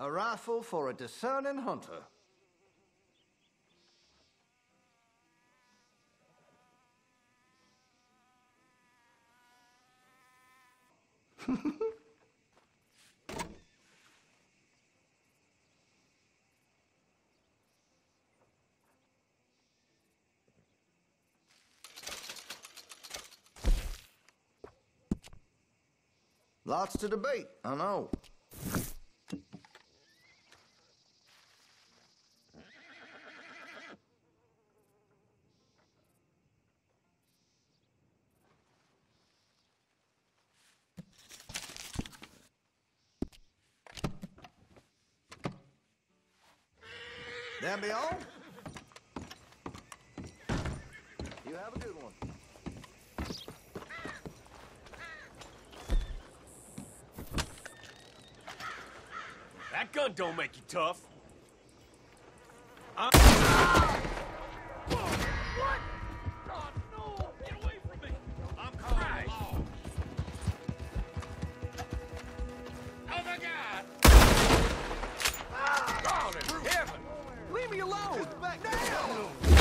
A rifle for a discerning hunter. Lots to debate, I know. That be all? You have a good one. That gun don't make you tough. What? God, no! Get away from me! I'm calling law. Oh my God! God in heaven! Leave me alone! Back now!